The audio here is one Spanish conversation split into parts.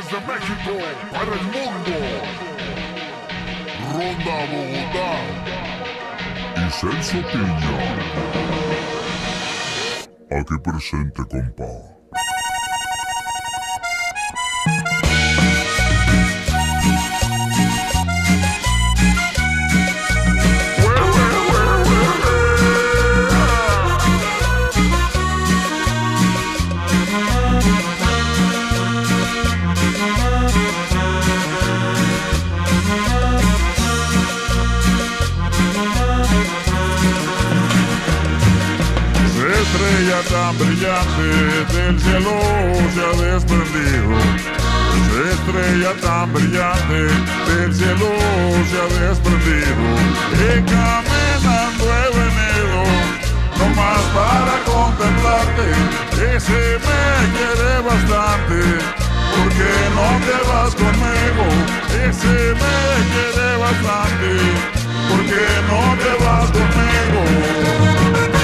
Desde México para el mundo, Ronda Bogotá y Celso Piña. Aquí presente, compa. Estrella tan brillante del cielo se ha desprendido. Esa estrella tan brillante del cielo se ha desprendido. Y caminando he venido, nomás para contemplarte. Ese me quiere bastante, porque no te vas conmigo. Ese me quiere bastante, porque no te vas conmigo.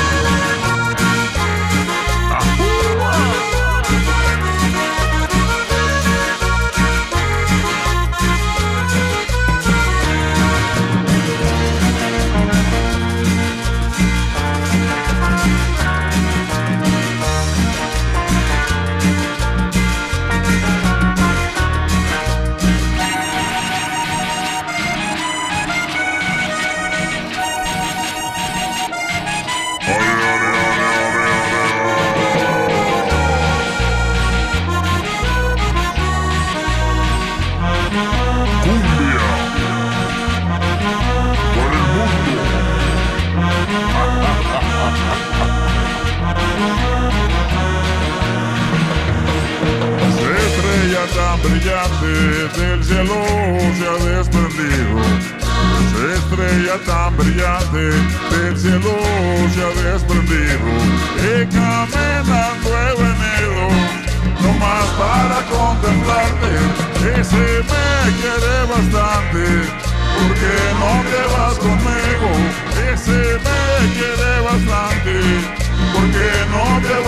Tan brillante del cielo se ha desprendido. Esa estrella tan brillante del cielo se ha desprendido. Y caminando he venido, nomás para contemplarte. Ese me quiere bastante, porque no te vas conmigo. Ese me quiere bastante, porque no te vas